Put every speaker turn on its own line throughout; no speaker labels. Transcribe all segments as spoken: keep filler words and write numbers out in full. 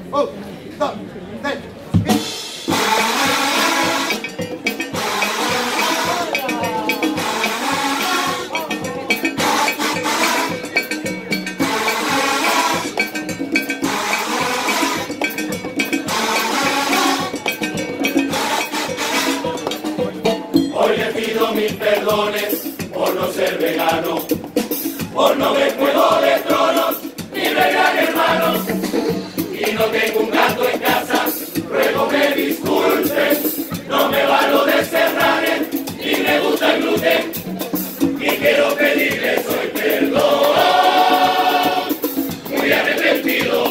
Un, dos, tres.
Hoy le pido mil perdones por no ser vegano, por no ver Juego de Tronos, ni vegan hermanos, y no tengo un gato en casa, ruego me disculpen, no me valo de serranes, ni me gusta el gluten, y quiero pedirles hoy perdón, muy arrepentido,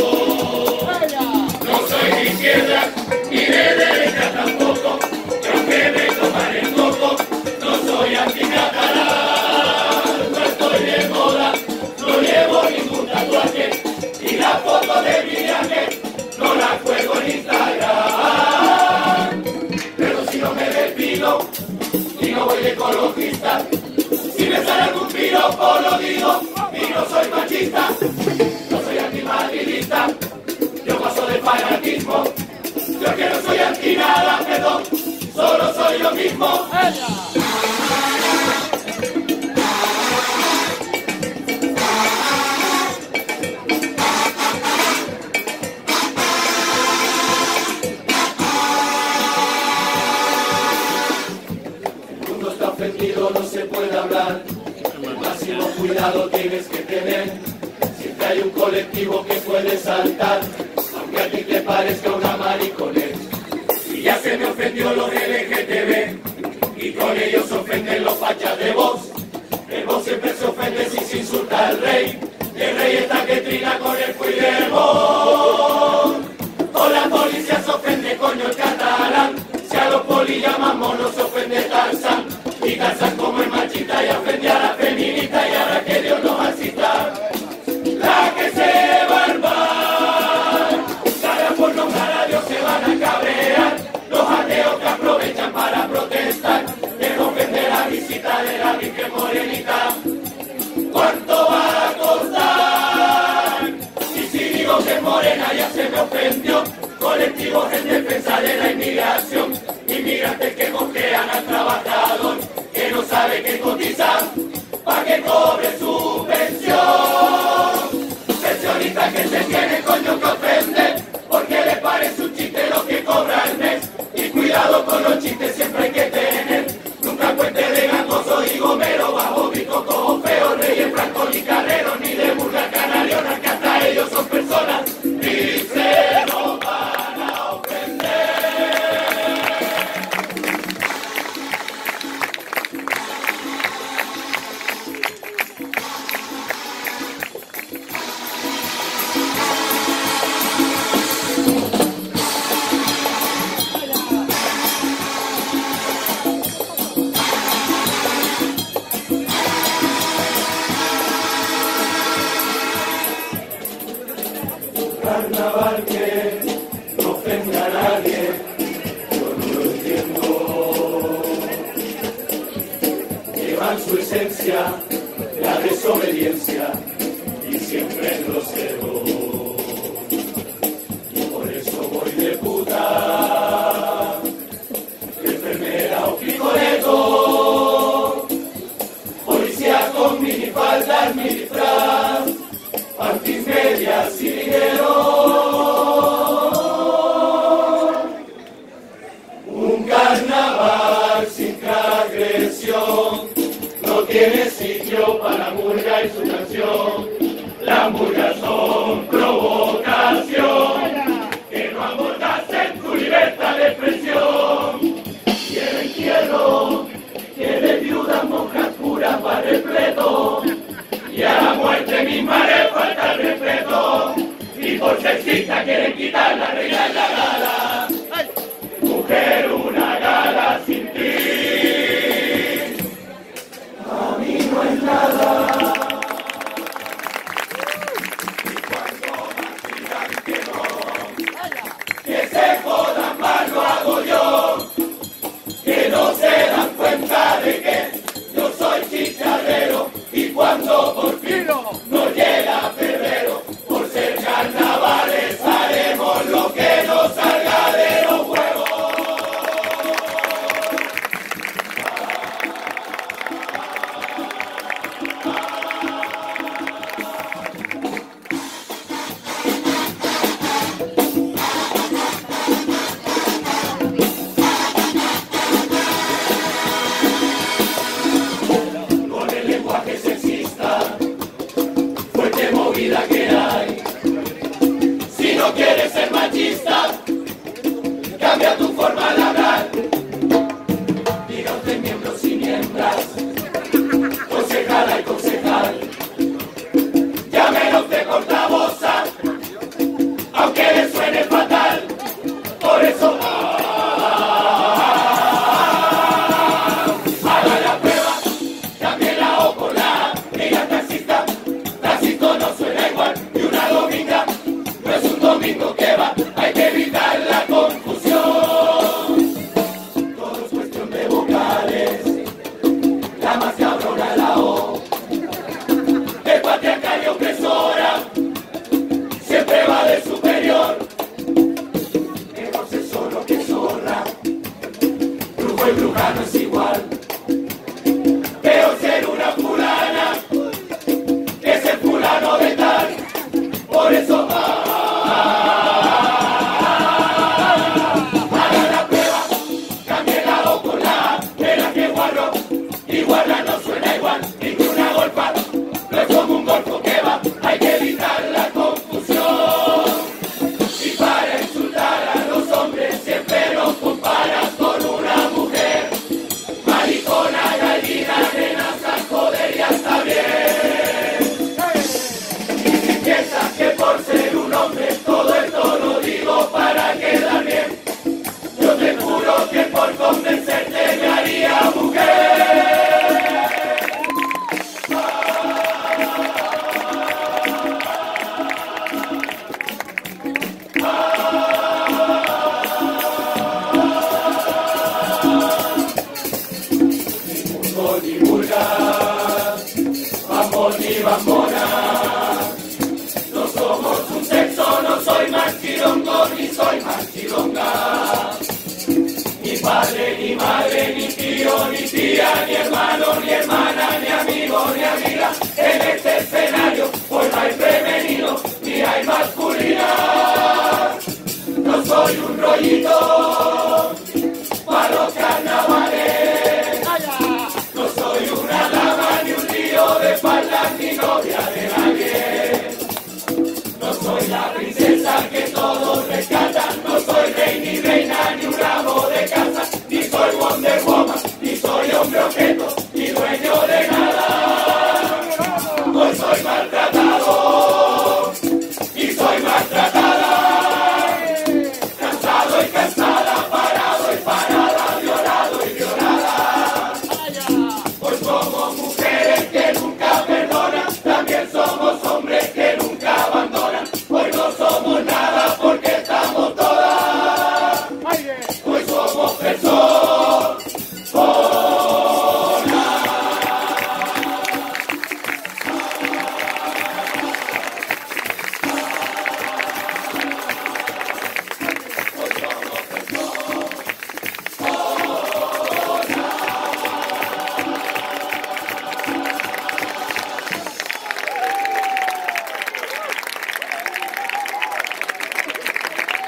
no soy de izquierda, ni de derecha tampoco, y aunque me toman el coco, no soy anticatalán, no estoy de moda, no llevo ningún tatuaje, y la foto de mi viaje no la juego en Instagram. Pero si no me despino y no voy de ecologista, si me sale algún piropo lo digo y no soy machista, no soy antimadridista, yo paso del fanatismo, yo que no soy anti nada, perdón, solo soy yo mismo. No se puede hablar, el máximo cuidado tienes que tener, siempre hay un colectivo que puede saltar, aunque a ti te parezca una mariconet, y ya se me ofendió los L G T B, y con ellos se ofenden los fachas de Vox, el Vox siempre se ofende si se insulta al rey, y el rey está que trina con el Puigdemont, o la policía se ofende coño el catalán, si a los poli llaman monos se ofende Tarzán, y Tarzán como es machista y ofende a la feminista y ahora que Dios nos asista, la que se va al bar, cada por nombrar a Dios se van a cabrear, los ateos que aprovechan para protestar, que no ofende la visita de la Virgen Morenita, ¿cuánto va a costar? Y si digo que Morena ya se me ofendió, colectivos en defensa de la inmigración, inmigrantes que moquean al trabajador, que no sabe que cotiza, pa' que cobre su pensión. Pensionistas que se tiene coño que ofende, porque le parece un chiste lo que cobra el mes, y cuidado con los chistes siempre hay que tener, nunca cuente de gangoso y gomero, bajo bico, cojo feo, reyes, franco ni carrero, ni de burga canariona, que hasta ellos son personas, y se nos van a ofender. Carnaval que no ofende a nadie, yo no lo entiendo. Llevan su esencia, la desobediencia y siempre es grosero. Y por eso voy de puta, enfermera o picoleto, policía con minifaldas, mi disfraz, panties medias y dinero. Un carnaval sin transgresión no tiene sitio para murga y su canción. Las murgas son provocación, que no amordasen tu libertad de expresión. Y el entierro tiene viudas, monjas, curas, va repleto. Y a la muerte misma le falta el respeto, y forma de hablar. Diga usted miembros y miembras, concejala y concejal. Llámelo usted portavoza, aunque le suene fatal. Por eso haga la prueba, también la O por la A. Diga taxista, taxista no suena igual. Y una dominga no es un domingo que va, hay que evitar la confusión. Todo es cuestión de vocales, la más cabrona la O. El patriarcal y opresora siempre va de superior. Entonces solo que zorra, brujo y bruja no es igual. Peor ser una fulana que ser fulano de tal. Por eso haga la prueba, cambie la O por la A. Verá que guarro y guarda no suena igual. Y que una golfa no es como un golfo que va, hay que evitar la confusión. Y para insultar a los hombres siempre los comparas con una mujer. Maricona, gallina, nena, joder, ya está bien. Y si piensas que por ser un hombre todo esto lo digo para quedar bien, yo te juro que por convencerte me haría mujer. Mundo divulga, vamos ni bambona. No somos un sexo, no soy machirongo ni soy machilonga. Ni padre, ni madre, ni tío, ni tía, ni hermano,